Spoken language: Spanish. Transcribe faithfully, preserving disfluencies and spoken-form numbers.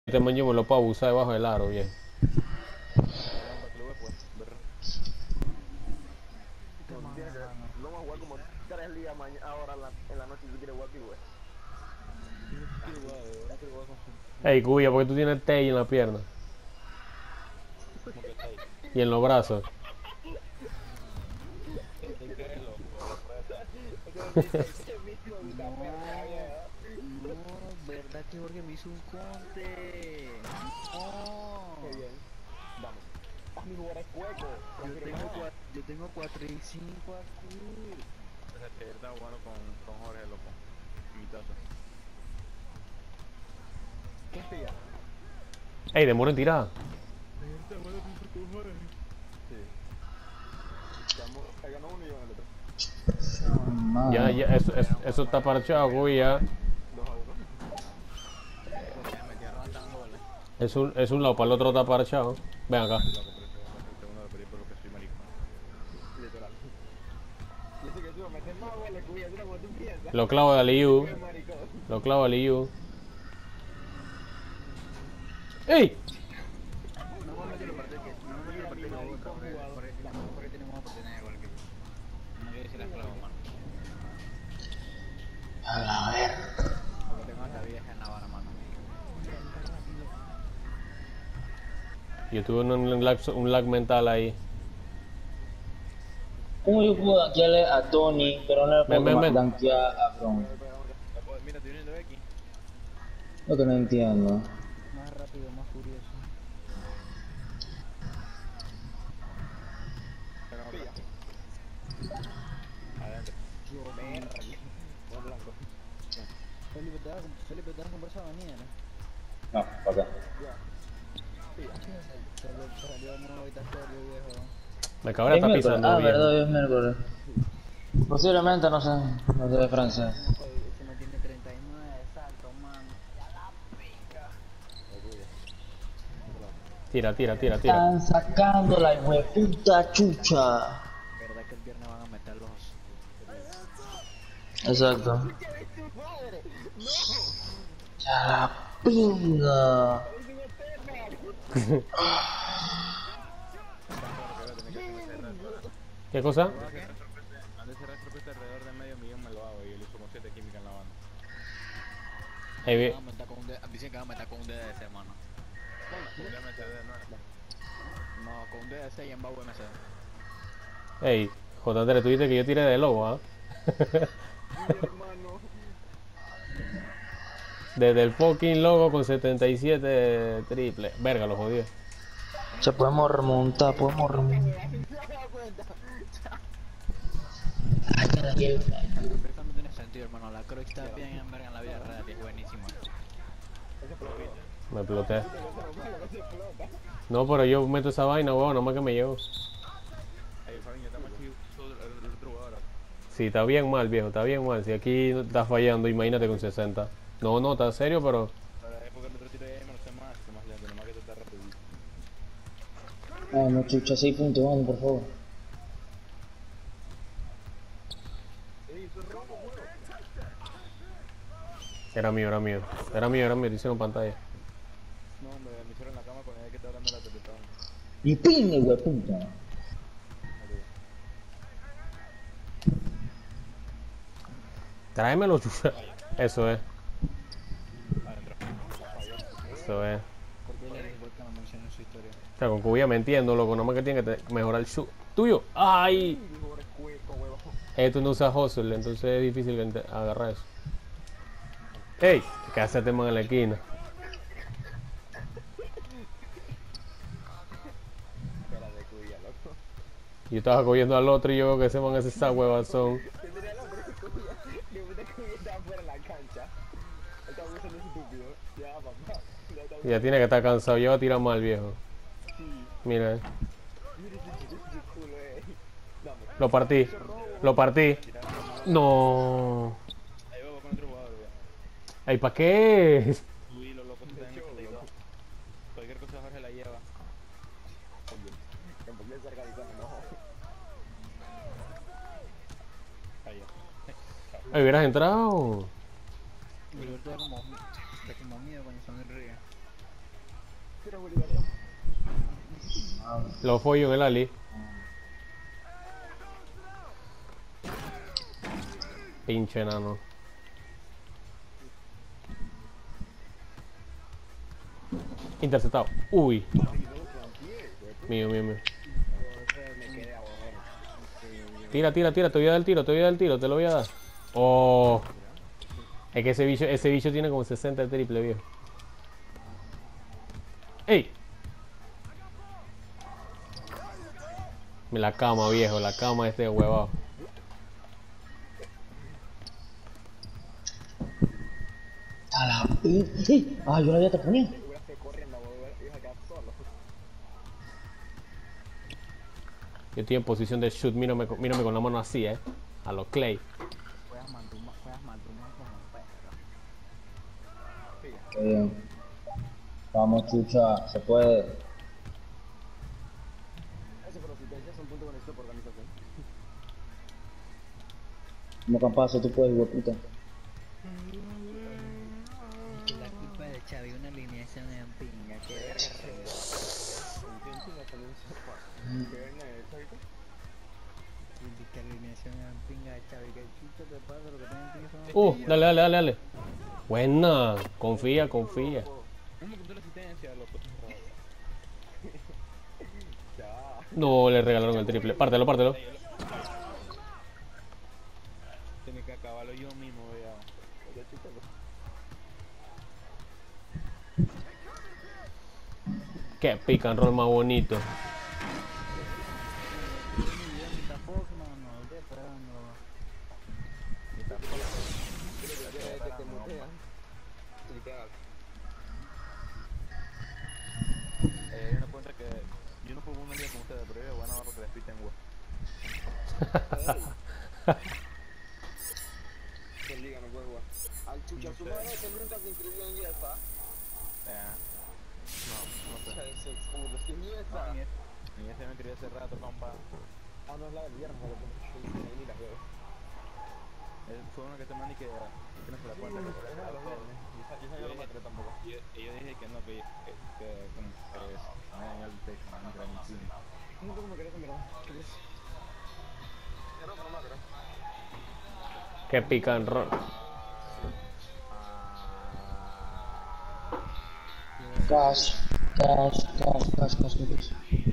Este man yo me lo puedo abusar debajo del aro, bien. Vamos para clubes pues, ver. ¿Qué No, tú más, tienes que, hermano? no vamos a jugar como tres ligas mañana, ahora en la, en la noche y tú quieres jugar clubes. Yo no quiero jugar, de verdad, quiero jugar con su Ey, puta Cuya, madre. porque tú tienes T en la pierna ¿Cómo que está ahí? y en los brazos. ¿De qué es loco? De la prueba. Es que me dice ese mismo de una perra, No, viejo. no, verdad que Jorge me hizo un conte. Qué No. bien. Vamos. A mi jugador es cueco. Yo tengo Confirmado. cuatro, yo tengo cuatro y cinco aquí. O sea, que él estaba jugando con, con Jorge, loco. En mi taza. ¿Qué espía? Ey, demora en tirar. Está jugando con Jorge. Sí. Ganó, él ganó uno y yo gané el otro. Ya, ya, eso, eso, eso está parchado, Cuya. Dos a uno. Ya metieron tan goles. Es un, es un lado, para el otro está parchado. Ven acá. Loco, pero este el segundo lo pedí por lo que soy maricón. Literal. Yo sé que tú vas a meter más goles, cuya, tú como tú piensas. Lo clavo de Aliu. Qué maricón. Lo clavo de Aliu. ¡Ey! No me metí los partidos que, no me metí los partidos que hago contra Jorge, Jorge, Jorge tiene más oportunidades igual que yo. No quiero decir las clavos, mano. A ver. Porque tengo hasta vieja en Navarra, mano. Yo tuve un, un, lag, un lag mental ahí. ¿Cómo yo puedo dankearle a Tony, pero no le Ven, puedo ven, ven. dankear a Bron? Loco, mira, estoy viendo X. Lo que no entiendo. Más rápido, más furioso. Pero no, Pilla. adentro. Yo, Buen blanco. Felipe, te vas a, Felipe, te vas a comprar esa mañana. No, para acá. Ya. Pilla. Salió, salió nuevo habitatorio, viejo. Me cabré Es está miércoles. pisando, Ah, viejo. verdad, hoy es miércoles. Posiblemente, no sé. No sé de francés. Ey, ese no tiene treinta y nueve, exacto, man. Tira, tira, tira, tira. Están sacando la hueputa chucha. Verdad que el viernes van a meter los... Exacto. Ya la pinga. ¿Qué cosa? Ande ese retro cuesta alrededor de medio millón, me lo hago. Y él hizo como siete químicas en la banda. Ey, vi- Van a meter con un D, dicen que van a meter con un D D S, mano. Un D M C D, ¿no? No, con un D D S y en bajo M C. ey, J. Andrés, tú dices que yo tiré de lobo, ¿ah? Mi hermano. Desde el fucking logo con setenta y siete triple. Verga, lo jodí. Se podemos remontar, podemos remontar. Pero eso no tiene sentido, hermano. La Croix está bien en verga en la vida real y es buenísima. Me exploté. No, pero yo meto esa vaina, weón, nomás que me llevo. Ahí, Fabián, ya está más chido el, el otro jugador. Sí, está bien mal, viejo, está bien mal. Si aquí está fallando, imagínate con sesenta. No, no, está serio, pero... Pero es porque el otro tiro de ahí me lo sé más, que más lento, nomás que te está rapidito. Ay, no, chucha, seis puntos, vamos, por favor. Era mío, era mío. Era mío, era mío, te hicieron pantalla. No, hombre, me hicieron la cama con el que está hablando la teletón. Y pingue, hueputa. Tráemelo, chucha. Eso es, Adentro. eso es. Porque él es igual que la mencionó en su historia. O sea, con Cuya me entiendo, loco, nomás que tiene que te- mejorar el shoot. ¡Tuyo! ¡Ay! Mi jugador es cueco, huevo. Esto no usa hustle, entonces es difícil que ente- agarrar eso. ¡Ey! ¿Qué hace este man en la esquina? Espera de cuya, loco. Yo estaba cogiendo al otro y yo veo que ese man es esa huevazón. Yo tenía el hombre que cuya. Que puta cuya estaba fuera de la cancha. Él estaba usando estúpido. Ya, papá. Ya está Ya tiene que estar cansado, ya va a tirar mal, viejo. Sí. Mira, eh. Mira ese ese culo, eh. Dame. Lo partí. Lo partí. No. Ahí va con otro jugador, güey. Ay, ¿para qué? Uy, los locos están en setenta y dos. Cualquier cosa Jorge la lleva. En vez de ser organizado, no. Ahí ya. Ay, hubieras entrado. Y ahorita como, está como miedo cuando sonríe. morir de atrás. Lo follo en el ali. Pinche enano. Interceptado. Uy. Mío, mío, mío. Me quedé a borrar. Tira, tira, tira. Te voy a dar el tiro, te voy a dar el tiro, te lo voy a dar. Oh. Es que ese bicho, ese bicho tiene como sesenta de triple, viejo. ¡Ey! La cama, viejo, la cama este huevado. A la p... ¡Sí! Ah, yo la había tapado. Hubiera sido corriendo, hubiera iba a quedar solo. Yo estoy en posición de shoot, mírame, con- mírame con la mano así, eh. A los Clay. Juegas mantuma, juegas mantuma como un perro. Qué bien. Vamos, chucha, se puede. Eso por asistencia son puntos con esto por organización. Como campazo, tú puedes, hueputa. Que la culpa de Xavi, una alineación en pinga, que verga. ¿Qué vaina es eso ahorita? Que alineación en pinga de Xavi, que chucha te pasa, lo que tienen que son... Uh, dale, dale, dale, dale. Buena. Confía, confía. No me contó la asistencia, loco. Ya. No, le regalaron el triple. Pártelo, pártelo. Tengo que acabarlo yo mismo, vea. Ya chúpalo. Qué pick and roll más bonito. Que te mutean. Literal. Eh, hay una cuenta que yo no pongo una liga con ustedes, pero yo bueno ahora que les piten web. Que liga no puede jugar. Al chucha su madre que nunca se inscribió en IESA. Eh, no, no O sé. sea, es el culo. Es que ni No, esa. ni ese, ni ese me escribió hace rato, compa. Ah, no es la del viernes, la que ni la juego. Eh, fue una que te mandé que que no se la Sí, cuenta. que es por ahí la de los estaba viernes. Y esa y esa yo todo. no me atrevo tampoco. Y yo, y yo dije que no, que, que, que como que me dañó el texto, no me traen el cine. No sé cómo querés, en verdad. ¿Qué es? Ya no, pero no, pero. Qué pick and roll. Cash, cash, cash, cash, cash, cash.